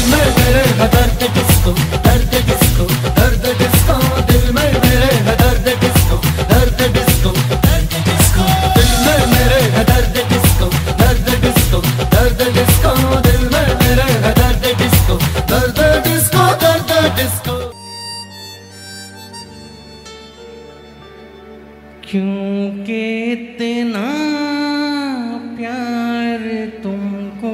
में मेरे है दर्द किसको, दर्द किसको, दर्द किसको, दिल में मेरे है दर्द किसको, दर्द किसको, दर्द किसको, दिल में मेरे है दर्द किसको, दर्द किसको, दर्द किसको, दिल में मेरे है दर्द किसको, दर्द किसको, दर्द किसको। क्योंकि इतना प्यार तुमको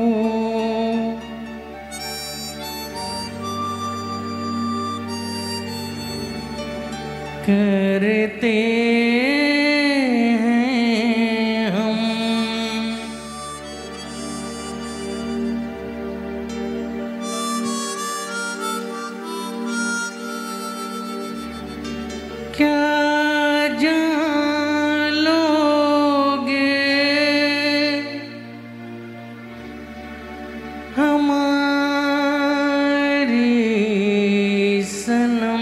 करते हैं हम, क्या जान लोगे हमारी सनम।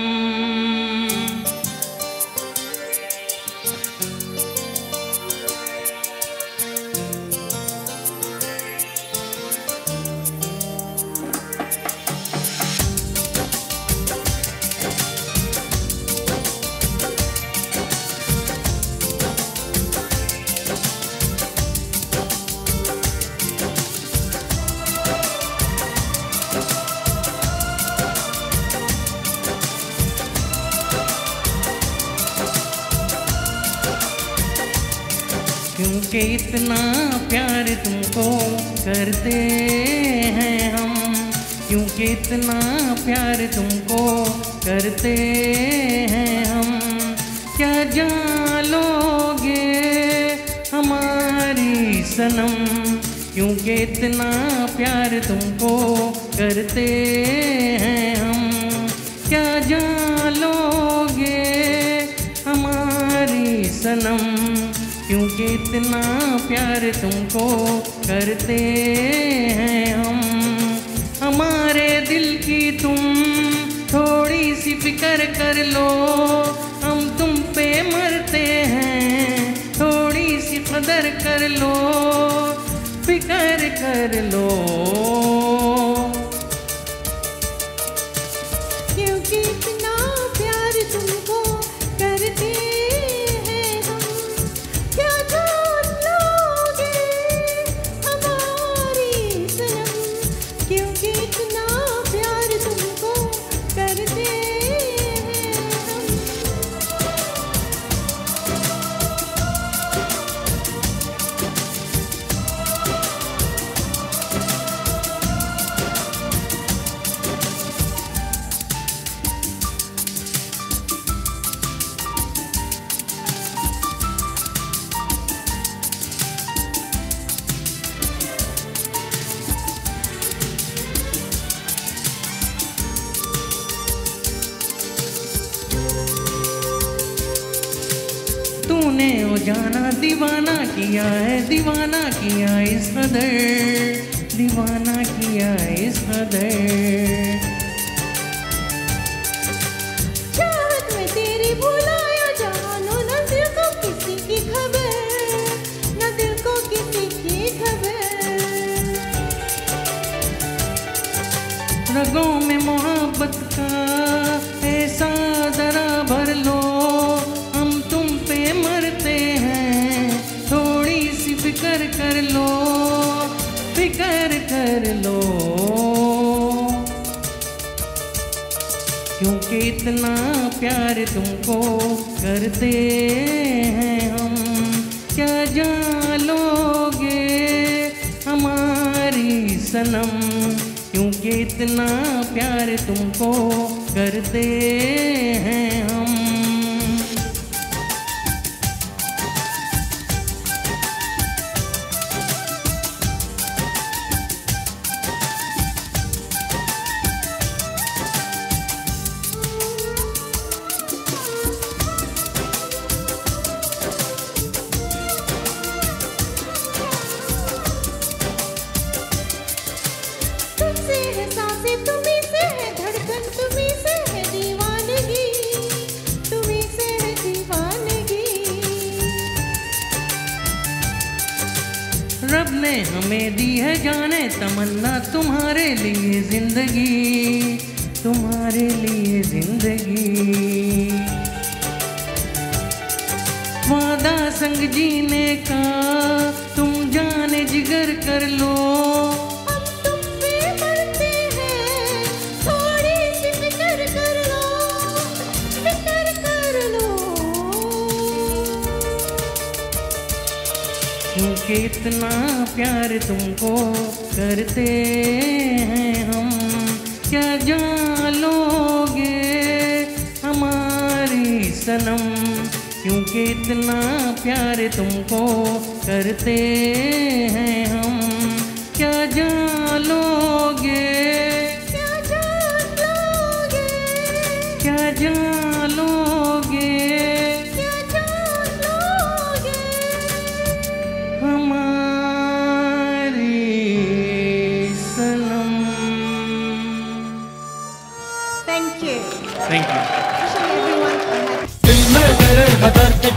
क्योंकि इतना प्यार तुमको करते हैं हम, क्योंकि इतना प्यार तुमको करते हैं हम, क्या जान लोगे हमारी सनम। क्योंकि इतना प्यार तुमको करते हैं हम, क्या जान लोगे हमारी सनम। क्योंकि इतना प्यार तुमको करते हैं हम, हमारे दिल की तुम थोड़ी सी फिक्र कर लो, हम तुम पे मरते हैं, थोड़ी सी कदर कर लो, फिक्र कर लो। क्योंकि इतना प्यार तुमको करते हैं हम, क्या जान लोगे हमारी सनम। क्योंकि इतना प्यार तुमको करते हैं हम। तूने ओ जाना दीवाना किया है, दीवाना किया इस कदर, दीवाना किया इस कदर। चाहत में तेरी भुलाया जानो, न दिल को किसी की खबर, न दिल को किसी की खबर। रगों में मोहब्बत का ऐसा जरा भर लो, हम तुम पे मरते हैं, थोड़ी सी फिक्र कर लो, फिक्र कर लो। क्योंकि इतना प्यार तुमको करते हैं हम, क्या जान लोगे हमारी सनम। क्योंकि इतना प्यार तुमको करते हैं हम। तुमसे है सांसें, तुम्हीं से है धड़कन, तुम्हीं से है दीवानगी, ने हमें दी है जाने तमन्ना तुम्हारे लिए जिंदगी, तुम्हारे लिए जिंदगी। वादा संग जीने का तुम जाने जिगर कर लो, हम तुम पे मरते हैं, थोड़ी सी फिक्र कर लो, फिक्र कर लो। क्योंकि इतना प्यार तुमको करते हैं हम, क्या जान लोगे हमारी सनम। क्योंकि इतना प्यार तुमको करते हैं हम, क्या जान लोगे, क्या जान लोगे, क्या जान लोगे क्या जान लोगे। हमारी सनम। Thank you. Thank you. Wishing everyone a happy दिल में मेरे है दर्द